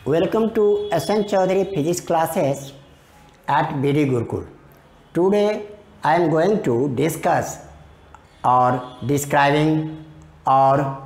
Welcome to S.N. Chaudhary Physics classes at BD Gurukul. Today I am going to discuss or describing or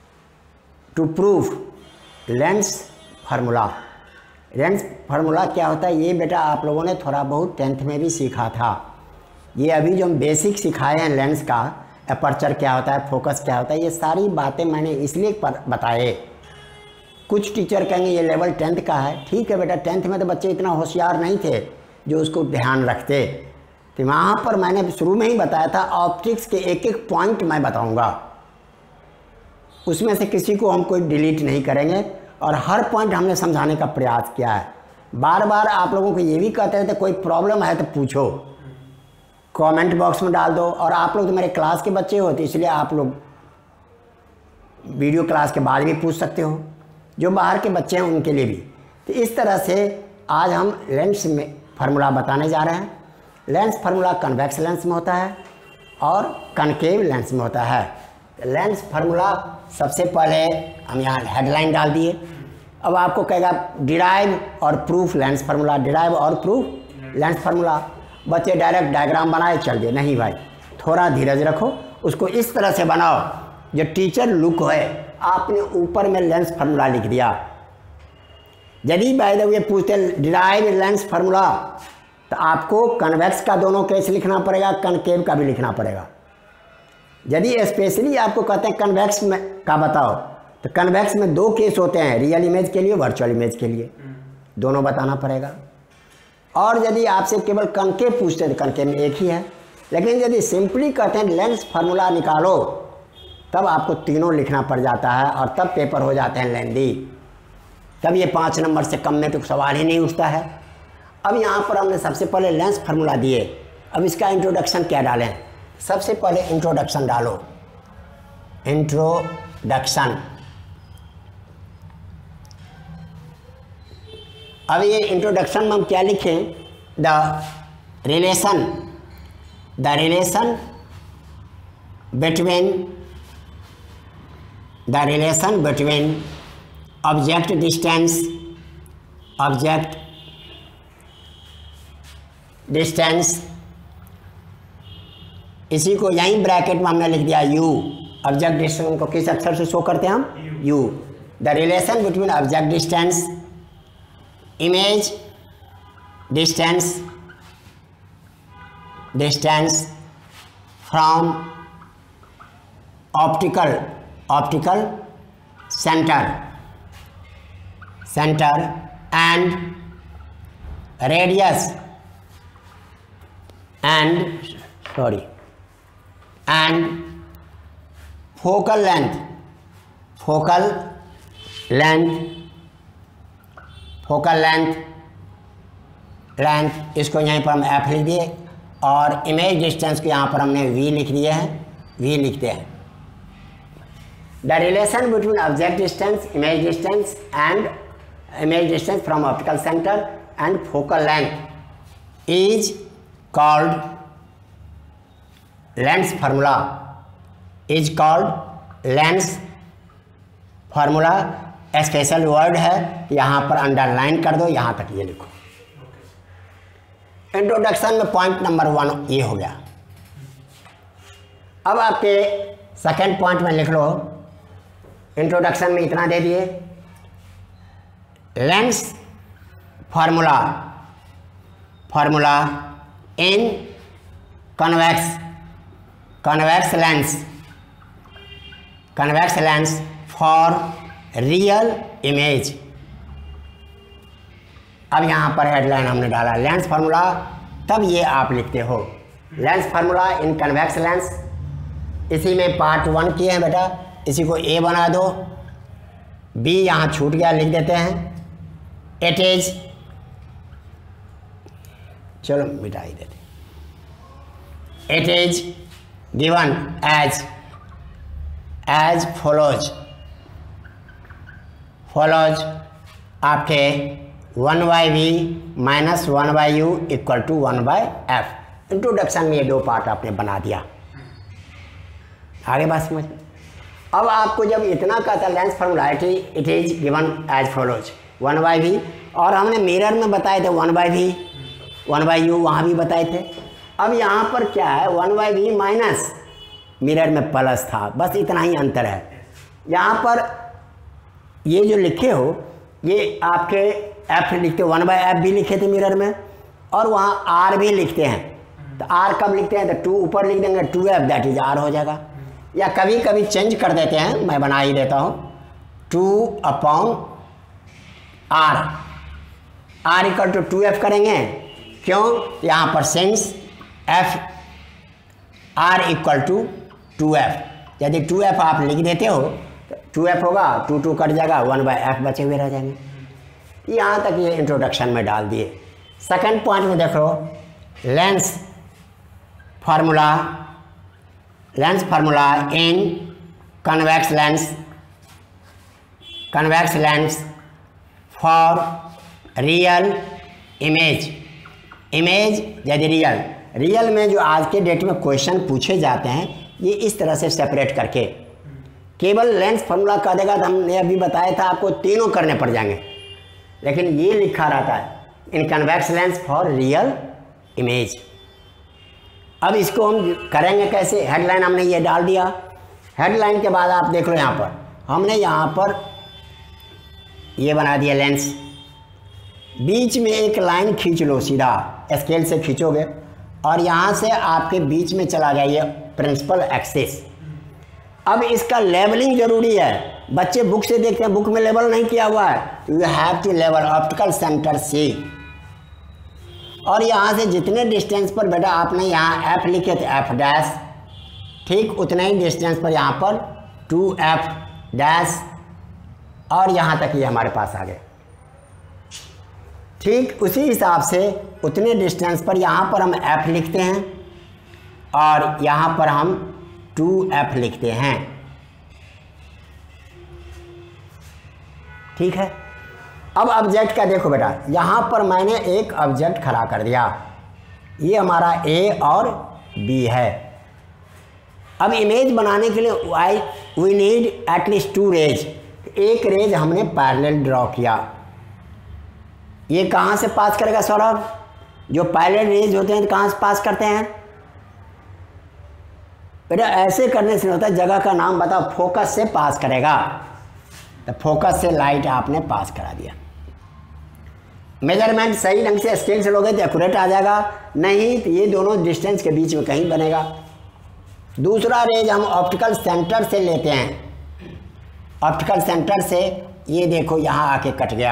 to prove lens formula. Lens formula क्या होता है ये बेटा आप लोगों ने थोड़ा बहुत 10th में भी सीखा था। ये अभी जो हम बेसिक सिखाए हैं लेंस का, अपर्चर क्या होता है, फोकस क्या होता है, ये सारी बातें मैंने इसलिए बताए। कुछ टीचर कहेंगे ये लेवल 10th का है। ठीक है बेटा, 10th में तो बच्चे इतना होशियार नहीं थे जो उसको ध्यान रखते, तो वहाँ पर मैंने शुरू में ही बताया था ऑप्टिक्स के एक एक पॉइंट मैं बताऊँगा, उसमें से किसी को हम कोई डिलीट नहीं करेंगे और हर पॉइंट हमने समझाने का प्रयास किया है। बार बार आप लोगों को ये भी कहते रहते कोई प्रॉब्लम है तो पूछो, कमेंट बॉक्स में डाल दो। और आप लोग तो मेरे क्लास के बच्चे हो तो इसलिए आप लोग वीडियो क्लास के बाद भी पूछ सकते हो, जो बाहर के बच्चे हैं उनके लिए भी। तो इस तरह से आज हम लेंस में फार्मूला बताने जा रहे हैं। लेंस फार्मूला कन्वेक्स लेंस में होता है और कनकेव लेंस में होता है। लेंस फार्मूला सबसे पहले हम यहाँ हेडलाइन डाल दिए। अब आपको कहेगा डिराइव और प्रूफ लेंस फार्मूला, डिराइव और प्रूफ लेंस फार्मूला। बच्चे डायरेक्ट डायग्राम बनाए चल गए, नहीं भाई, थोड़ा धीरज रखो, उसको इस तरह से बनाओ जो टीचर लुक है। आपने ऊपर में लेंस फार्मूला लिख दिया। यदि बाय द वे पूछते डिराइव लेंस फार्मूला तो आपको कन्वेक्स का दोनों केस लिखना पड़ेगा, कनकेव का भी लिखना पड़ेगा। यदि स्पेशली आपको कहते हैं कन्वेक्स में का बताओ तो कन्वेक्स में दो केस होते हैं, रियल इमेज के लिए, वर्चुअल इमेज के लिए, दोनों बताना पड़ेगा। और यदि आपसे केवल कनकेव पूछते हैं तो कनकेव में एक ही है। लेकिन यदि सिंपली कहते हैं लेंस फार्मूला निकालो तब आपको तीनों लिखना पड़ जाता है और तब पेपर हो जाते हैं लेंदी। तब ये 5 नंबर से कम में तो सवाल ही नहीं उठता है। अब यहाँ पर हमने सबसे पहले लेंस फार्मूला दिए, अब इसका इंट्रोडक्शन क्या डालें। सबसे पहले इंट्रोडक्शन डालो, इंट्रोडक्शन। अब ये इंट्रोडक्शन में हम क्या लिखें, the relation between object distance, इसी को यहीं ब्रैकेट में हमने लिख दिया u। ऑब्जेक्ट डिस्टेंस को किस अक्षर से शो करते हैं हम, u। The relation between object distance, image distance from optical centre and radius and focal length, इसको यहीं पर हम f लिख दिए और इमेज डिस्टेंस को यहाँ पर हमने v लिख दिए हैं, v लिखते हैं। The relation between object distance, image distance from optical centre and focal length is called lens formula. Special word है, यहाँ पर अंडरलाइन कर दो, यहाँ तक ये लिखो। इंट्रोडक्शन में पॉइंट नंबर 1 ये हो गया। अब आपके सेकंड पॉइंट में लिख लो, इंट्रोडक्शन में इतना दे दिए, lens formula in convex lens for real image. अब यहाँ पर हेडलाइन हमने डाला लेंस फार्मूला, तब ये आप लिखते हो lens formula in convex lens. इसी में पार्ट 1 किए हैं बेटा, इसी को A बना दो, B यहाँ छूट गया, लिख देते हैं। इट इज, चलो मिटा ही देते। It is given as follows आपके 1/v minus 1/u equal to 1/f। Introduction में ये 2 पार्ट आपने बना दिया। आगे बात समझ। अब आपको जब इतना कहता है lens formula it is given as follows, 1/v, और हमने मिरर में बताए थे 1/v 1/u, वहाँ भी बताए थे। अब यहाँ पर क्या है, 1/v माइनस मिरर में प्लस था, बस इतना ही अंतर है। यहाँ पर ये जो लिखे हो ये आपके f लिखते 1/f भी लिखे थे मिरर में, और वहाँ r भी लिखते हैं। तो r कब लिखते हैं, तो 2 ऊपर लिख देंगे, 2f दैट इज r हो जाएगा। या कभी कभी चेंज कर देते हैं, मैं बना ही देता हूँ, 2/r, r equal to 2f करेंगे। क्यों, यहाँ पर since f r equal to 2f, यदि 2f आप लिख देते हो तो 2f होगा, 2 कट जाएगा, 1/f बचे हुए रह जाएंगे। यहाँ तक ये इंट्रोडक्शन में डाल दिए। सेकंड पॉइंट में देखो, lens formula in convex lens for real image यदि रियल में जो आज के डेट में क्वेश्चन पूछे जाते हैं, ये इस तरह से सेपरेट करके केवल लेंस फार्मूला कर देगा तो हमने अभी बताया था आपको तीनों करने पड़ जाएंगे, लेकिन ये लिखा रहता है in convex lens for real image. अब इसको हम करेंगे कैसे, हेडलाइन हमने ये डाल दिया। हेडलाइन के बाद आप देख लो, यहाँ पर हमने यहाँ पर ये बना दिया लेंस, बीच में एक लाइन खींच लो, सीधा स्केल से खींचोगे और यहाँ से आपके बीच में चला गया ये प्रिंसिपल एक्सिस। अब इसका लेबलिंग जरूरी है, बच्चे बुक से देखते हैं, बुक में लेबल नहीं किया हुआ है, you have to label optical centre C। और यहाँ से जितने डिस्टेंस पर बेटा आपने यहाँ f लिखे थे f डैश, ठीक उतने ही डिस्टेंस पर यहाँ पर 2f डैश, और यहाँ तक ये हमारे पास आ गए। ठीक उसी हिसाब से उतने डिस्टेंस पर यहाँ पर हम f लिखते हैं और यहाँ पर हम 2f लिखते हैं। ठीक है। अब ऑब्जेक्ट का देखो बेटा, यहाँ पर मैंने एक ऑब्जेक्ट खड़ा कर दिया, ये हमारा A और B है। अब इमेज बनाने के लिए वी नीड एटलीस्ट 2 रेज। एक रेज हमने पैरेलल ड्रॉ किया, ये कहाँ से पास करेगा सौरभ, जो पैरेलल रेज होते हैं तो कहाँ से पास करते हैं बेटा, ऐसे करने से होता है, जगह का नाम बताओ, फोकस से पास करेगा। तो फोकस से लाइट आपने पास करा दिया। मेजरमेंट सही ढंग से स्केल से लोगे तो एक्यूरेट आ जाएगा, नहीं तो ये दोनों डिस्टेंस के बीच में कहीं बनेगा। दूसरा रेज हम ऑप्टिकल सेंटर से लेते हैं, ऑप्टिकल सेंटर से ये देखो यहाँ आके कट गया,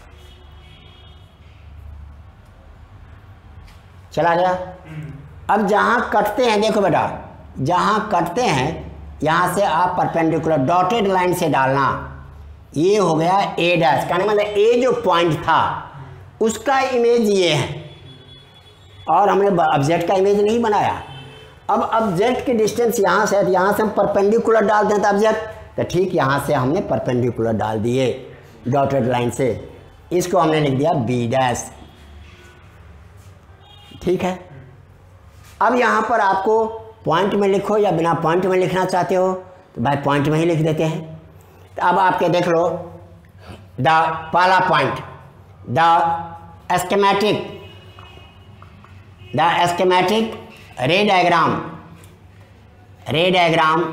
चला गया। अब जहाँ कटते हैं देखो बेटा, जहाँ कटते हैं यहाँ से आप परपेंडिकुलर डॉटेड लाइन से डालना, ये हो गया A डैश, कहने मतलब A जो पॉइंट था उसका इमेज ये है, और हमने ऑब्जेक्ट का इमेज नहीं बनाया। अब ऑब्जेक्ट की डिस्टेंस यहाँ से, यहाँ से हम परपेंडिकुलर डालते हैं तो ऑब्जेक्ट, तो ठीक यहाँ से हमने परपेंडिकुलर डाल दिए डॉटेड लाइन से, इसको हमने लिख दिया B डैश। ठीक है। अब यहाँ पर आपको पॉइंट में लिखो या बिना पॉइंट में लिखना चाहते हो तो भाई पॉइंट में ही लिख देते हैं। तो अब आपके देख लो, द पहला point, the schematic ray diagram,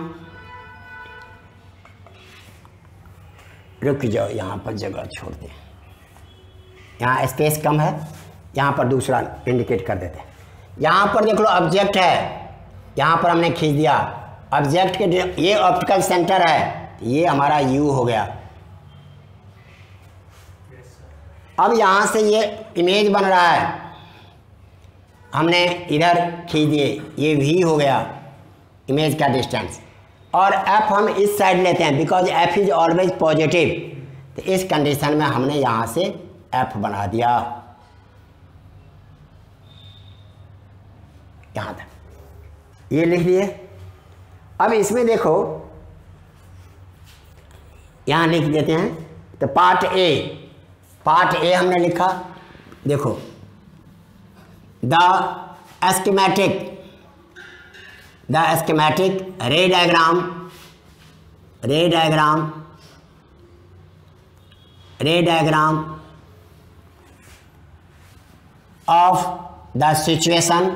रुक जाओ, यहाँ पर जगह छोड़ दें, यहाँ स्पेस कम है, यहाँ पर दूसरा इंडिकेट कर देते हैं। यहाँ पर देख लो ऑब्जेक्ट है, यहाँ पर हमने खींच दिया ऑब्जेक्ट के, ये ऑप्टिकल सेंटर है, ये हमारा U हो गया। अब यहाँ से ये इमेज बन रहा है, हमने इधर खींच दिए, ये V हो गया इमेज का डिस्टेंस, और F हम इस साइड लेते हैं because F is always positive, तो इस कंडीशन में हमने यहाँ से F बना दिया यहाँ तक, ये लिख दिए। अब इसमें देखो यहाँ लिख देते हैं, तो पार्ट ए हमने लिखा, देखो the schematic ray diagram ray diagram of the situation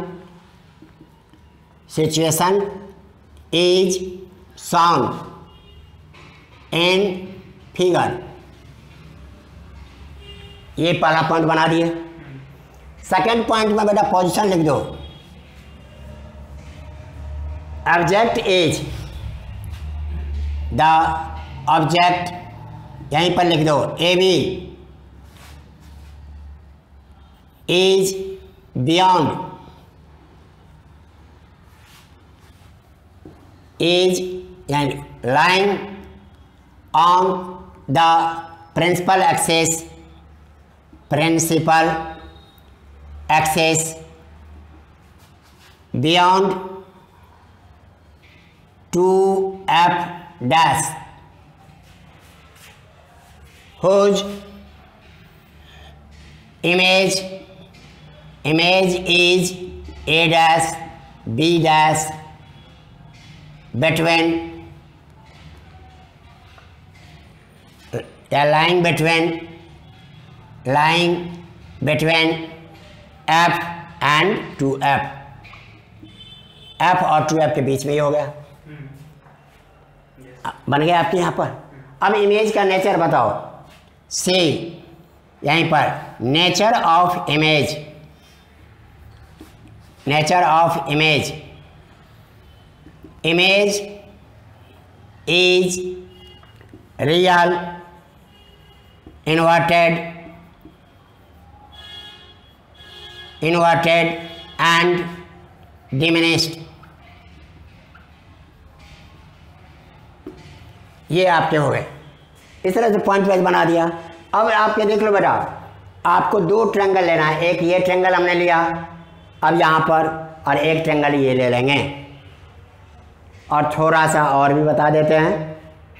is shown in figure। ये पहला पॉइंट बना दिए। सेकेंड पॉइंट में बेटा पोजीशन लिख दो। ऑब्जेक्ट इज, द ऑब्जेक्ट यहीं पर लिख दो, A B is beyond, is यानी lying on the principal axis, beyond 2f dash, whose image is a dash b dash between lying between f and 2f, f और 2f के बीच में ही हो गया, बन गया आपके यहाँ पर। अब इमेज का नेचर बताओ। सी यहीं पर nature of image, image is real, inverted and diminished. ये आपके हो गए। इस तरह से पॉइंट वाइज बना दिया। अब आपके देख लो बेटा, आपको दो ट्रायंगल लेना है। एक ये ट्रायंगल हमने लिया अब यहाँ पर, और एक ट्रायंगल ये ले लेंगे। और थोड़ा सा और भी बता देते हैं।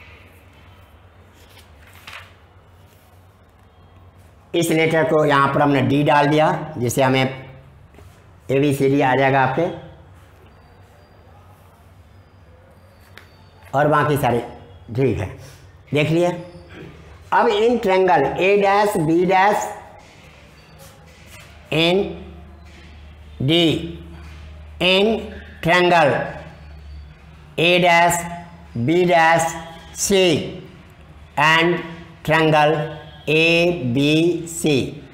इस लेटर को यहाँ पर हमने डी डाल दिया, जिससे हमें ABCD आ जाएगा आपके, और बाकी सारे ठीक है, देख लिए। अब in triangle A dash B dash in D, in triangle A dash B dash C and triangle ABC,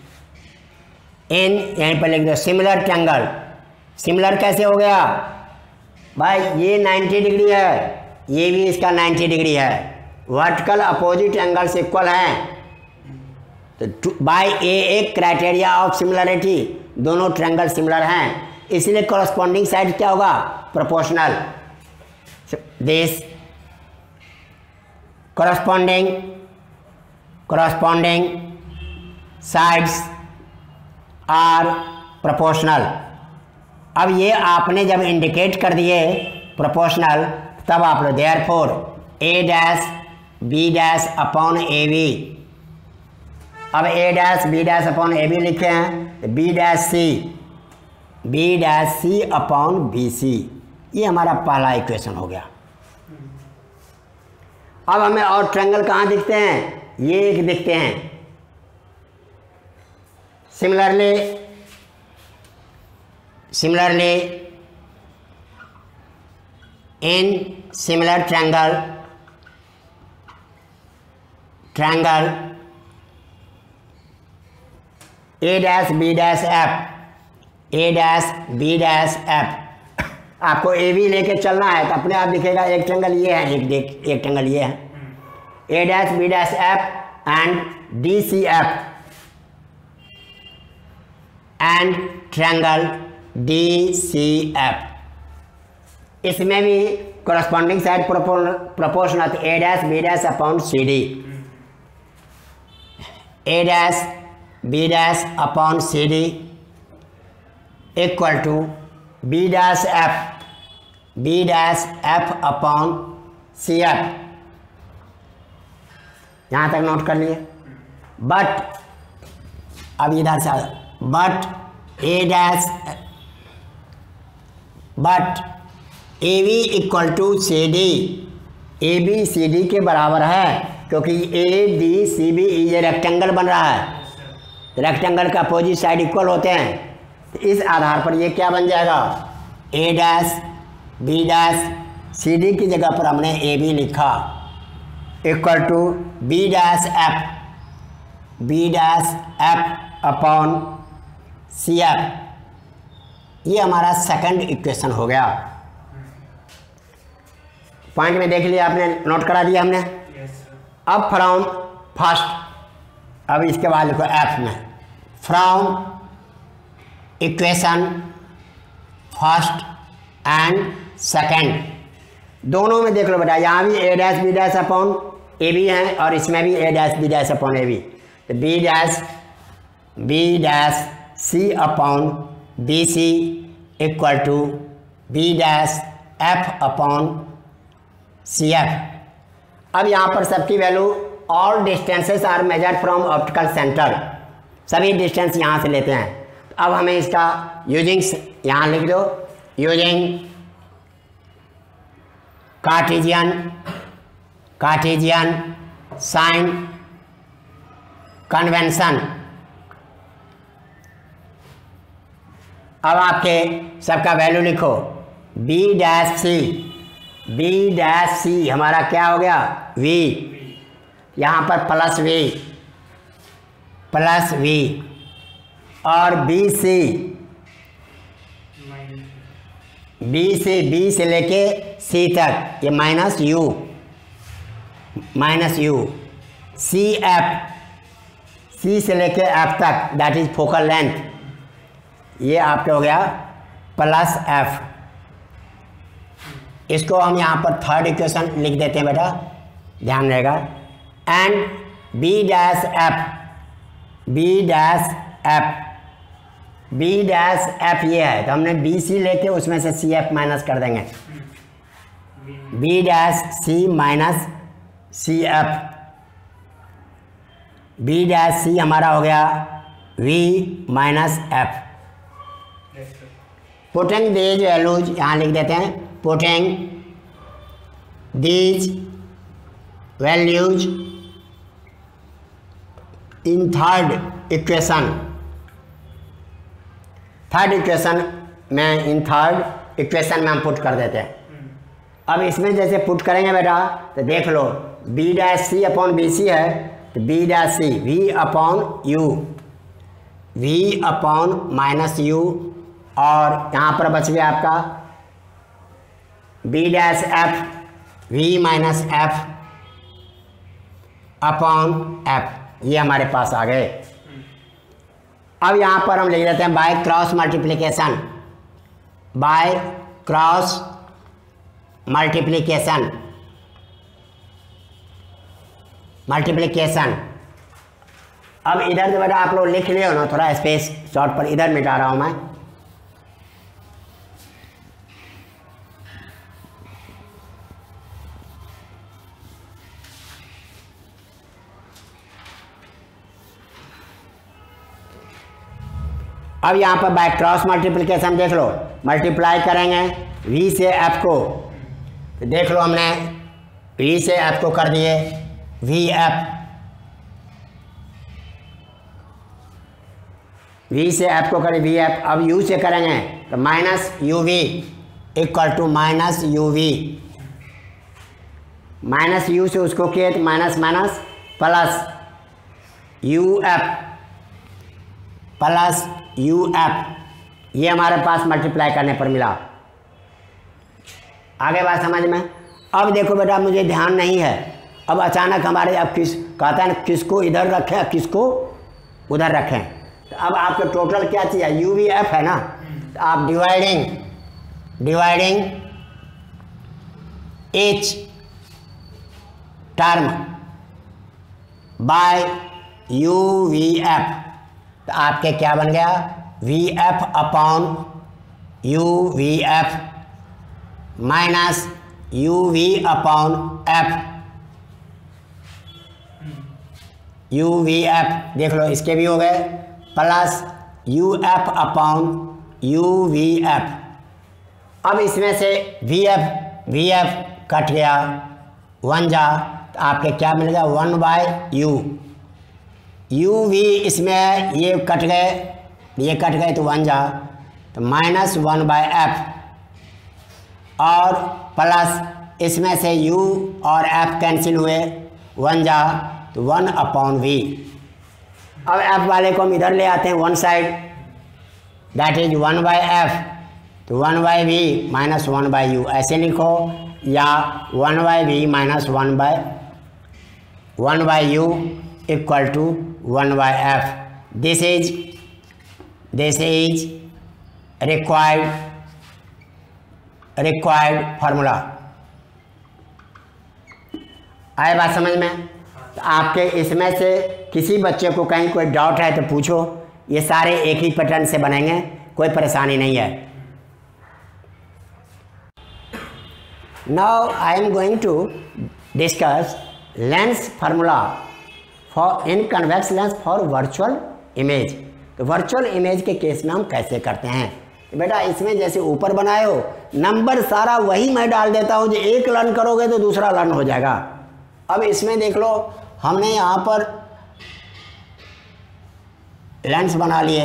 in यहीं पर लिख दो सिमिलर ट्रायंगल। सिमिलर कैसे हो गया भाई? ये 90 डिग्री है, ये भी इसका 90 डिग्री है, वर्टिकल अपोजिट एंगल से इक्वल हैं। तो बाय एक क्राइटेरिया ऑफ सिमिलरिटी दोनों ट्रायंगल सिमिलर हैं, इसलिए कॉरस्पॉन्डिंग साइड क्या होगा? Proportional. This corresponding sides are proportional। अब ये आपने जब इंडिकेट कर दिए प्रोपोर्शनल, तब आप लोग therefore A dash B dash upon AB, अब A dash B dash upon AB लिखे हैं, B dash C upon BC, ये हमारा पहला इक्वेशन हो गया। अब हमें और ट्रायंगल कहाँ दिखते हैं? ये एक दिखते हैं। Similarly in similar triangle A dash B dash F, आपको AB लेके चलना है तो अपने आप दिखेगा। एक ट्रायंगल ये है, एक ट्रायंगल ये है, A dash B dash F and DCF and triangle DCF। इसमें भी corresponding side proportional A dash B dash upon CD, A dash B dash upon CD equal to B dash F upon CF। यहाँ तक note कर लिए। But अब इधर से but AB equal to CD, AB CD के बराबर है, क्योंकि ए डी सी बी ये रेक्टेंगल बन रहा है, रेक्टेंगल का अपोजिट साइड इक्वल होते हैं। तो इस आधार पर ये क्या बन जाएगा, A dash B dash, C D की जगह पर हमने ए बी लिखा, equal to B dash F, B dash F upon C F. ये हमारा सेकंड इक्वेशन हो गया। पॉइंट में देख लिया आपने, नोट करा दिया हमने। अब फ्रॉम फर्स्ट, अब इसके बाद लिखो एफ में, from equation first and second, दोनों में देख लो बेटा, यहाँ भी A dash B dash upon A B है और इसमें भी A dash B dash upon A B. तो B dash C upon B C equal to B dash F upon C F. अब यहाँ पर सबकी value, all distances are measured from optical centre, सभी डिस्टेंस यहाँ से लेते हैं। तो अब हमें इसका यूजिंग, यहाँ लिख दो, यूजिंग कार्टेशियन साइन कन्वेंशन। अब आपके सबका वैल्यू लिखो, बी डैश सी हमारा क्या हो गया, वी, यहाँ पर प्लस वी, और बी से लेके सी तक ये माइनस यू, सी से लेके एफ तक, दैट इज फोकल लेंथ, ये आपके हो गया प्लस एफ। इसको हम यहाँ पर थर्ड इक्वेशन लिख देते हैं बेटा, ध्यान रहेगा। एंड बी डैश एफ ये है, तो हमने बी सी लेके उसमें से सी एफ माइनस कर देंगे, B dash C minus C F, B dash C हमारा हो गया V minus F. Putting these values यहाँ लिख देते हैं, putting these values in third equation में हम पुट कर देते हैं। अब इसमें जैसे पुट करेंगे बेटा, तो देख लो, B dash C upon B C है, तो B dash C V upon minus U, और यहाँ पर बच गया आपका B dash F V minus F upon F, ये हमारे पास आ गए। अब यहाँ पर हम लिख देते हैं बाय क्रॉस मल्टीप्लिकेशन। अब इधर से बेटा आप लोग लिख लियो ना, थोड़ा स्पेस शॉर्ट पर इधर मिटा रहा हूँ मैं। अब यहाँ पर बाय क्रॉस मल्टीप्लिकेशन देख लो, मल्टीप्लाई करेंगे v से f को, तो देख लो हमने v से f को कर दिए v से f को करें vf। अब u से करेंगे तो minus uv equal to minus u से उसको किए तो माइनस प्लस uf, ये हमारे पास मल्टीप्लाई करने पर मिला। आगे बात समझ में। अब देखो बेटा, मुझे ध्यान नहीं है, अब अचानक हमारे अब कहता है किसको इधर रखें किसको उधर रखें, तो अब आपको टोटल क्या चाहिए, UVF है ना, तो आप dividing each term by UVF, तो आपके क्या बन गया, VF upon UVF minus UV upon F, UVF देख लो, इसके भी हो गए, प्लस UF अपॉन UVF। अब इसमें से VF कट गया 1 जा, तो तो आपके क्या मिलेगा 1/u। u भी इसमें है, ये कट गए तो 1 जा, तो -1/f और प्लस इसमें से u और f कैंसिल हुए 1 जा, तो 1/v। अब f वाले को हम इधर ले आते हैं one side, that is 1/f, तो 1/v -1/u ऐसे लिखो, या 1/v -1/u equal to 1/f। This is required formula. आए बात समझ में? तो आपके इसमें से किसी बच्चे को कहीं कोई डाउट है तो पूछो, ये सारे एक ही पैटर्न से बनेंगे, कोई परेशानी नहीं है। Now I am going to discuss lens formula for in convex lens for virtual image. तो वर्चुअल इमेज के केस में हम कैसे करते हैं? तो बेटा इसमें जैसे ऊपर बनाए हो, नंबर सारा वही मैं डाल देता हूँ, जो एक लर्न करोगे तो दूसरा लर्न हो जाएगा। अब इसमें देख लो, हमने यहाँ पर लेंस बना लिए।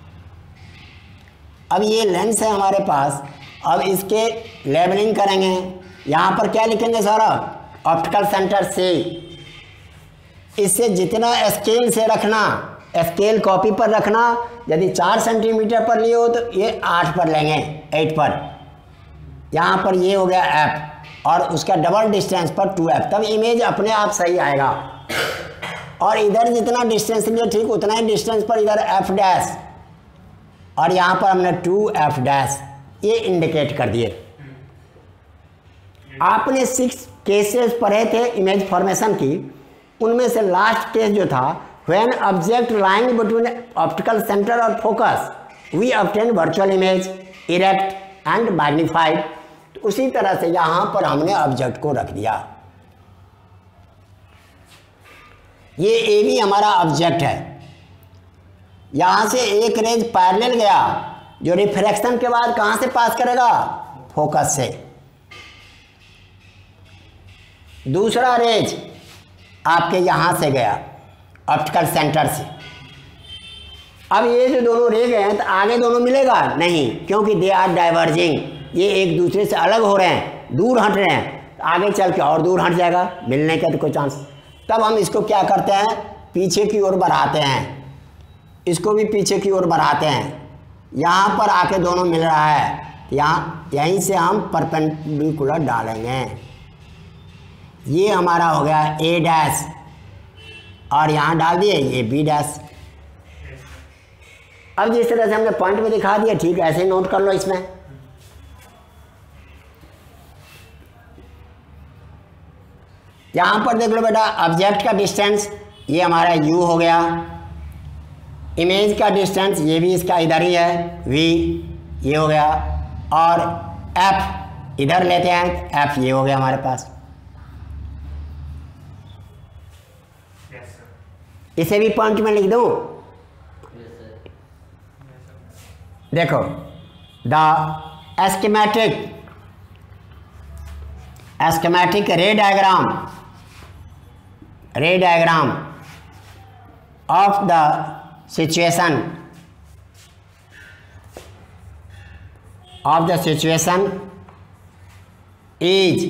अब ये लेंस है हमारे पास, अब इसके लेबलिंग करेंगे। यहाँ पर क्या लिखेंगे सारा? ऑप्टिकल सेंटर से। इससे जितना स्केल से रखना, स्केल कॉपी पर रखना। यदि 4 सेंटीमीटर पर लिए हो तो ये 8 पर लेंगे, 8 पर। यहाँ पर ये हो गया f और उसका डबल डिस्टेंस पर 2f, तब इमेज अपने आप सही आएगा। और इधर जितना डिस्टेंस लिए ठीक उतना ही डिस्टेंस पर इधर f' और यहाँ पर हमने 2f' ये इंडिकेट कर दिए। आपने 6 केसेस पढ़े थे इमेज फॉर्मेशन की, उनमें से लास्ट केस जो था when object lying between optical centre और focus we obtain virtual image erect and magnified. तो उसी तरह से यहाँ पर हमने ऑब्जेक्ट को रख दिया। ये ए भी हमारा ऑब्जेक्ट है। यहाँ से एक रेज पैरेलल गया, जो रिफ्रैक्शन के बाद कहाँ से पास करेगा? फोकस से। दूसरा रेज आपके यहाँ से गया ऑप्टिकल सेंटर से। अब ये जो दोनों रे गए हैं तो आगे दोनों मिलेगा नहीं, क्योंकि दे आर डाइवर्जिंग। ये एक दूसरे से अलग हो रहे हैं, दूर हट रहे हैं, तो आगे चल के और दूर हट जाएगा, मिलने का तो कोई चांस। तब हम इसको क्या करते हैं? पीछे की ओर बढ़ाते हैं, इसको भी पीछे की ओर बढ़ाते हैं। यहाँ पर आके दोनों मिल रहा है, यहाँ यहीं से हम परपेंडिकुलर डालेंगे। ये हमारा हो गया A' और यहाँ डाल दिए ये B'। अब जिस तरह से हमने पॉइंट में दिखा दिया, ठीक ऐसे नोट कर लो। इसमें यहाँ पर देख लो बेटा, ऑब्जेक्ट का डिस्टेंस ये हमारा u हो गया, इमेज का डिस्टेंस ये भी इसका इधर ही है v, ये हो गया, और f इधर लेते हैं, f ये हो गया हमारे पास। इसे भी पॉइंट में लिख दूं। देखो, the schematic ray diagram of the situation is,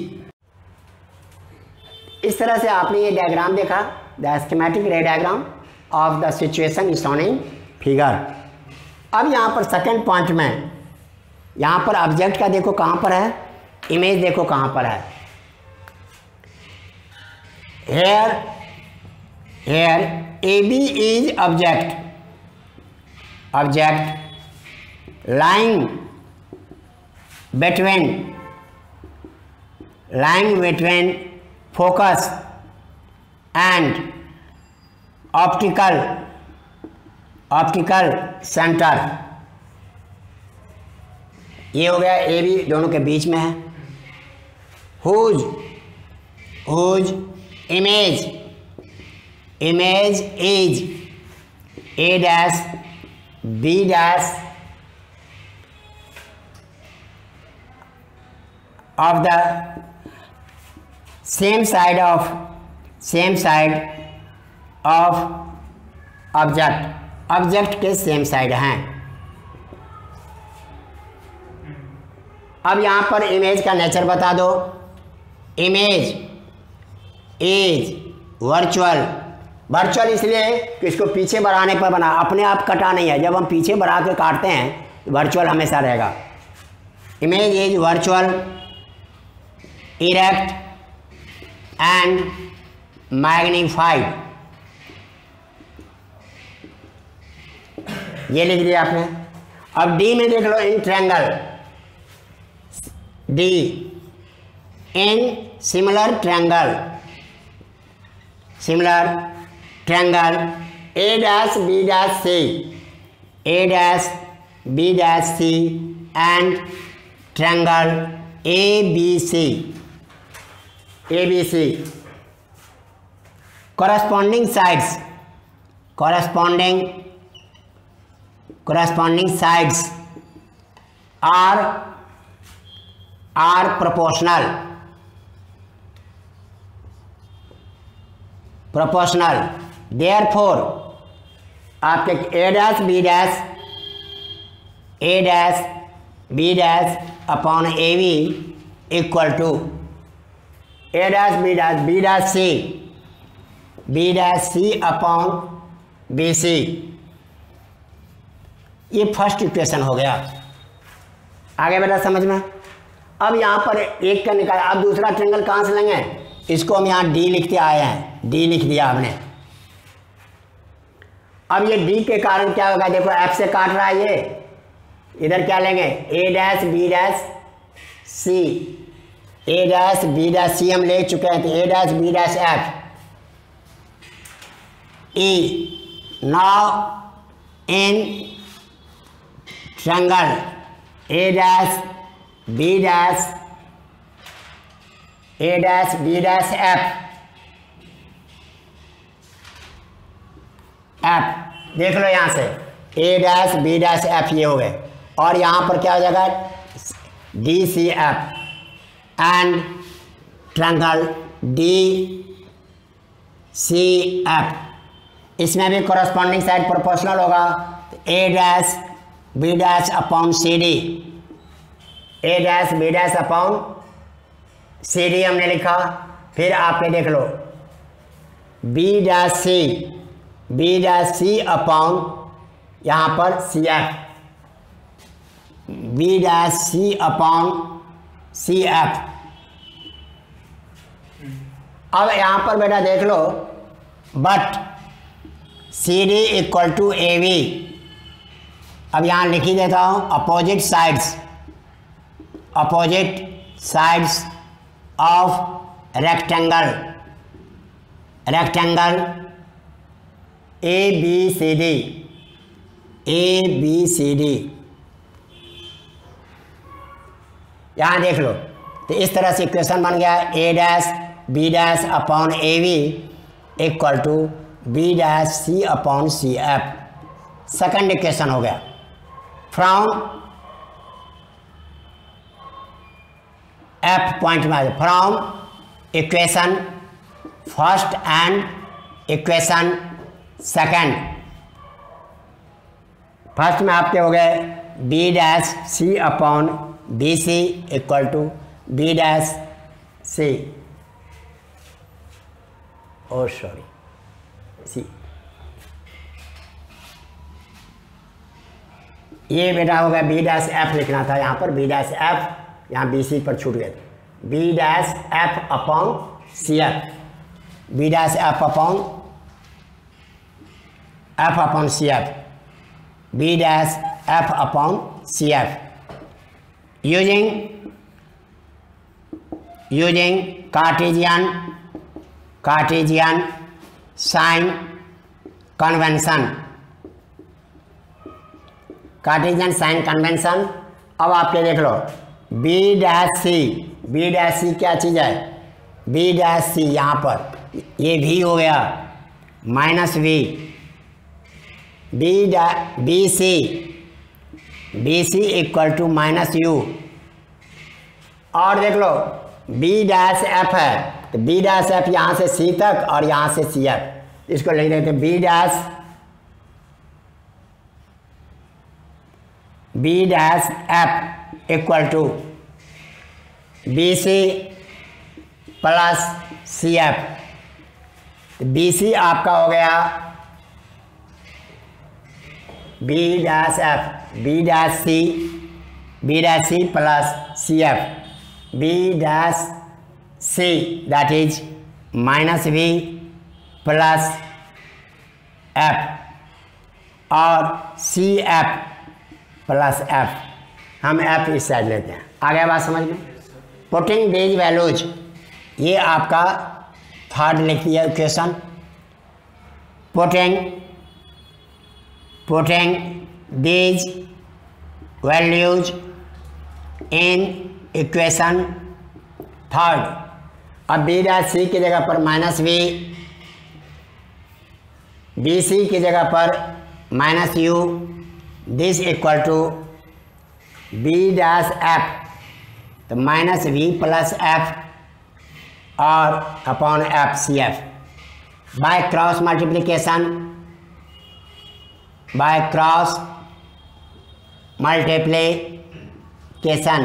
इस तरह से आपने ये डायग्राम देखा, the schematic ray diagram of the situation is shown in figure. अब यहाँ पर सेकंड पॉइंट में, यहाँ पर ऑब्जेक्ट का देखो कहाँ पर है, इमेज देखो कहाँ पर है। here AB is object lying between focus and optical center। ये हो गया ए बी, दोनों के बीच में है। whose image is A' B' of the same side of same side of object, object के सेम साइड हैं। अब यहाँ पर इमेज का नेचर बता दो। इमेज इज वर्चुअल, वर्चुअल इसलिए कि इसको पीछे बढ़ाने पर बना, अपने आप कटा नहीं है। जब हम पीछे बढ़ा के काटते हैं तो वर्चुअल हमेशा रहेगा। Image is virtual, erect and magnified, ये लिख दिया आपने। अब डी में देख लो, in triangle, D in similar triangle, similar triangle A dash B dash C, A dash B dash C and triangle A B C, A B C. corresponding sides, corresponding sides are proportional, proportional, therefore आपके a dash b dash upon A B equal to a dash b dash c upon B C. ये first equation हो गया। आगे बेटा समझ में। अब यहाँ पर एक का निकाला, अब दूसरा ट्रायंगल कहाँ से लेंगे, इसको हम यहाँ डी लिखते आए हैं, डी लिख दिया हमने। अब ये डी के कारण क्या होगा, देखो एफ से काट रहा है ये, इधर क्या लेंगे A dash B dash C, A dash B dash C हम ले चुके हैं, तो A dash B dash F E. Now in triangle A dash B dash F, F देख लो यहाँ से A dash B dash F ये हो गए, और यहाँ पर क्या हो जाएगा D C F and triangle D C F. इसमें भी कॉरस्पॉन्डिंग साइड प्रोपोर्शनल होगा, तो A dash B dash upon C D, A dash B dash upon C D हमने लिखा। फिर आपने देख लो बी डैश सी अपॉन यहाँ पर C F, B dash C upon C F. अब यहाँ पर बेटा देख लो, but C D equal to A V. अब यहाँ लिख ही देता हूँ opposite sides of rectangle A B C D. यहाँ देख लो, तो इस तरह से इक्वेशन बन गया A dash B dash upon A V equal to B dash C upon C F. Second equation हो गया। फ्रॉम एफ पॉइंट में, from equation first and equation second. First में आपके हो गए B dash C upon B C equal to B dash C, oh sorry C. ये बेटा हो गया बी डैश एफ लिखना था, यहाँ पर बी डैश एफ, यहाँ बी सी पर छूट गए, B dash F upon C F, B dash F upon C F, B dash F upon C F. Using Cartesian sign convention, Cartesian sign convention. अब आपके देख लो बी डैश सी क्या चीज़ है, बी डैश सी यहाँ पर ये भी हो गया minus V, B C equal to minus U. और देख लो बी डैश एफ है, तो बी डैश एफ यहाँ से सी तक और यहाँ से सी एफ, इसको लिख देते हैं B dash F equal to B C plus C F. B C आपका हो गया B dash F, B dash C plus C F, B dash C that is minus B plus F और C F plus F. हम F इस side लेते हैं। आ गया बात समझ में? पुटिंग दीज वैल्यूज, ये आपका थर्ड लिख दिया equation. Putting these values in equation third. अब बी डैश सी की जगह पर माइनस बी सी की जगह पर minus U, this equal to B dash F, तो माइनस वी प्लस एफ और upon F C F. By cross multiplication,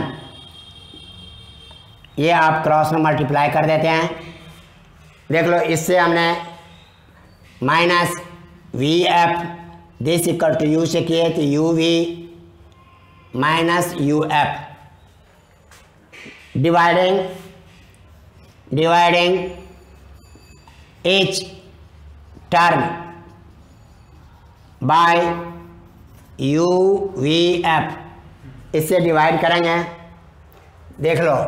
ये आप क्रॉस में मल्टीप्लाई कर देते हैं। देख लो, इससे हमने minus V F this equal to U से किए तो U V minus U F. Dividing each term by U V F, इससे डिवाइड करेंगे। देख लो,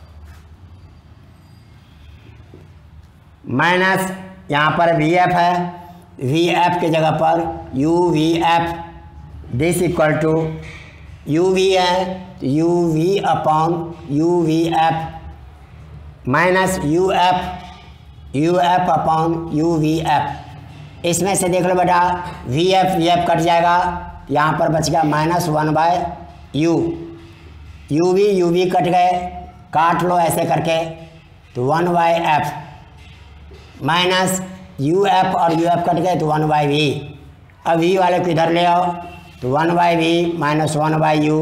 माइनस यहाँ पर वी एफ है, वी एफ की जगह पर U V F, this equal to U V है तो U V upon U V F minus U F upon U V F. इसमें से देख लो बेटा, वी एफ कट जाएगा, यहाँ पर बच गया minus 1/u, you we cut गए, काट लो ऐसे करके, तो 1/f माइनस यू एफ और यू एफ कट गए तो 1/v। अब v वाले को इधर ले आओ तो 1/v minus 1/u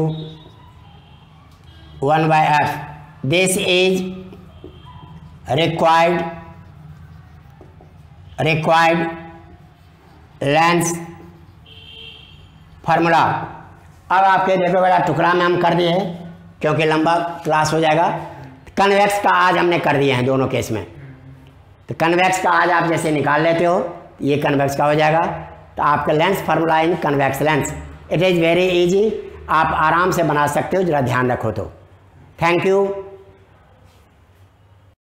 1/f। This is required lens formula. अब आपके देखो बेटा, टुकड़ा में हम कर दिए क्योंकि लंबा क्लास हो जाएगा। कन्वेक्स का आज हमने कर दिए हैं दोनों केस में। तो कन्वेक्स का आज आप जैसे निकाल लेते हो, ये कन्वेक्स का हो जाएगा। तो आपका lens formula in convex lens, it is very easy, आप आराम से बना सकते हो, जरा ध्यान रखो तो। Thank you.